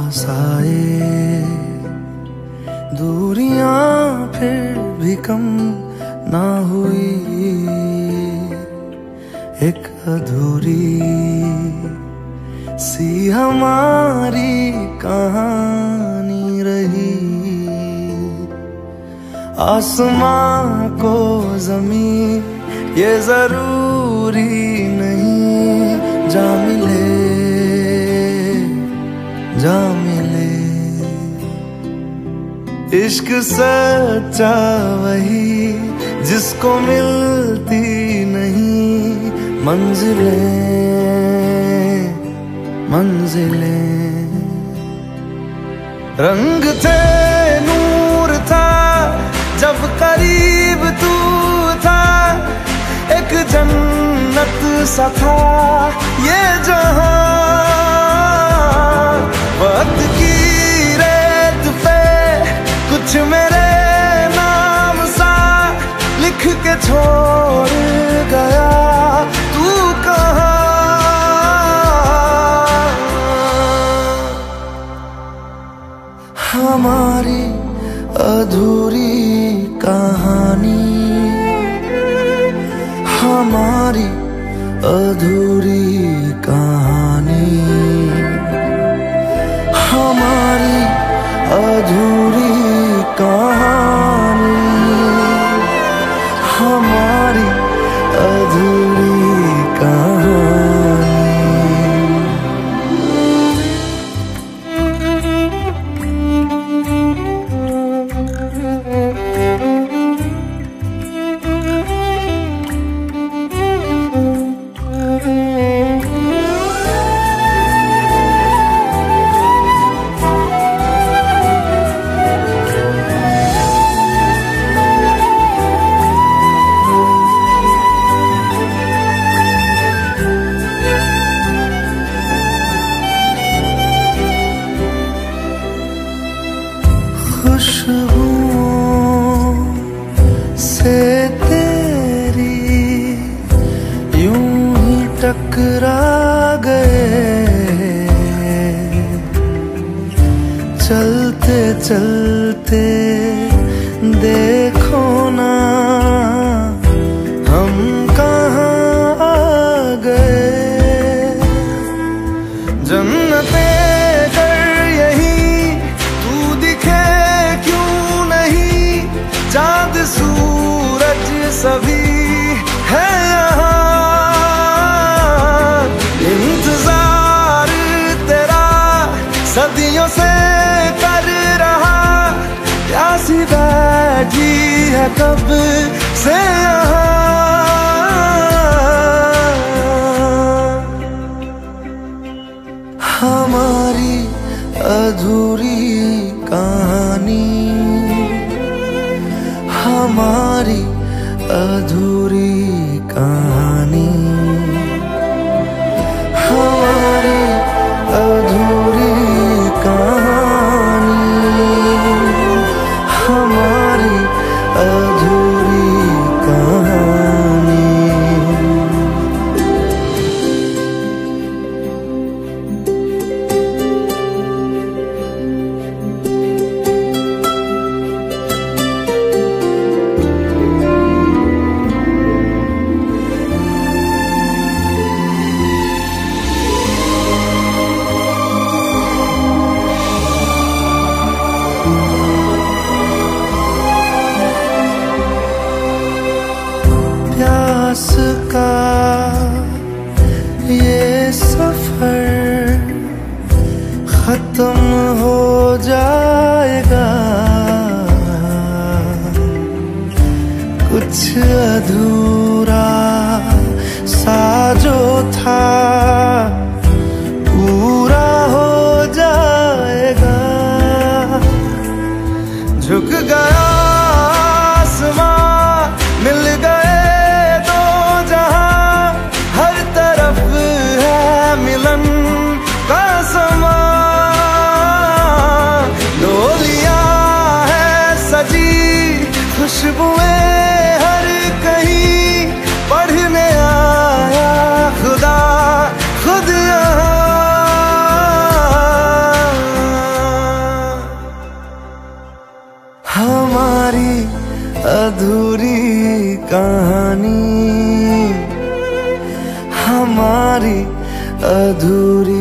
पास आए, दूरियां फिर भी कम ना हुई, एक अधूरी सी हमारी कहानी रही। आसमां को ज़मीं ये जरूरी नहीं, जा मिले जा मिले। इश्क सच्चा वही जिसको मिलती नहीं मंजिलें मंजिलें। रंग थे नूर था जब करीब तू था, एक जन्नत सा था ये जहां। वक्त की रेत पे कुछ मेरे नाम सा लिख के छोड़ गया, तू कहाँ? हमारी अधूरी कहानी, हमारी अधूरी कहानी, हमारी अधूरी कहानी, हमारी अधूरी कहानी। खुशबुओं से तेरी यूं ही टकरा गए, चलते चलते देखो ना हम कहाँ आ गए। जन्नते चाँद सूरज सभी है यहाँ, इंतजार तेरा सदियों से कर रहा, प्यासी बैठी है कब से यहाँ। हमारी अधूरी कहानी, हमारी अधूरी कहानी, हमारी अधूरी कहानी, हमारी अधूरी कहानी। प्यास का ये सफर खत्म हो जाएगा, कुछ अधूरा सा जो था पूरा हो जाएगा। झुक गया आसमां, मिल गए दो जहां, हर तरफ है मिलन का समा। डोलियां है सजी खुशबुएं हर कहीं, पढ़ने आया खुदा खुद यहाँ। अधूरी कहानी, हमारी अधूरी